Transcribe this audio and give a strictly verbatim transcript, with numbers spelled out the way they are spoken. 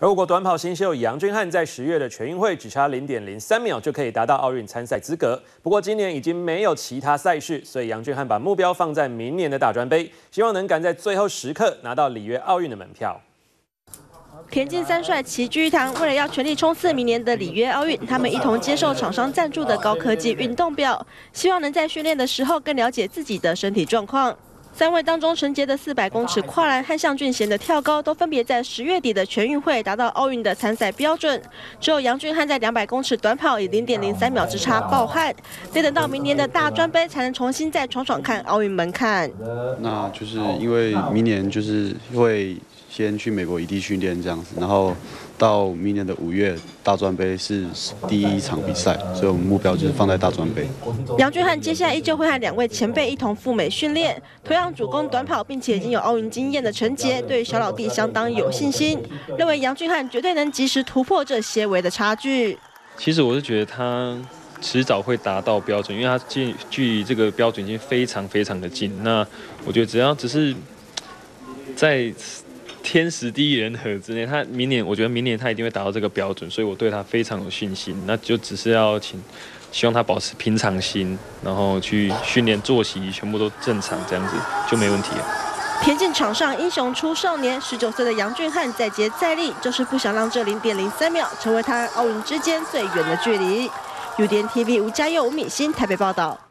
而我国短跑新秀杨俊翰在十月的全运会只差零点零三秒就可以达到奥运参赛资格。不过今年已经没有其他赛事，所以杨俊翰把目标放在明年的大专杯，希望能赶在最后时刻拿到里约奥运的门票。 田径三帅齐聚一堂，为了要全力冲刺明年的里约奥运，他们一同接受厂商赞助的高科技运动表，希望能在训练的时候更了解自己的身体状况。三位当中，陈杰的四百公尺跨栏和向俊贤的跳高都分别在十月底的全运会达到奥运的参赛标准，只有杨俊翰在两百公尺短跑以零点零三秒之差爆汗，得等到明年的大专杯才能重新再闯闯看奥运门槛。 那就是因为明年就是会。 先去美国异地训练这样子，然后到明年的五月大专杯是第一场比赛，所以我们目标就是放在大专杯。 杨俊翰接下来依旧会和两位前辈一同赴美训练，同样主攻短跑，并且已经有奥运经验的陈杰对小老弟相当有信心，认为杨俊翰绝对能及时突破这些微的差距。 其实我是觉得他迟早会达到标准，因为他距距离这个标准已经非常非常的近。那我觉得只要只是在 天时地利人和之内，他明年我觉得明年他一定会达到这个标准，所以我对他非常有信心。那就只是要请，希望他保持平常心，然后去训练作息全部都正常，这样子就没问题了。 田径场上英雄出少年，十九岁的杨俊翰再接再厉，就是不想让这零点零三秒成为他奥运之间最远的距离。U D N T V 吴嘉佑、吴敏欣台北报道。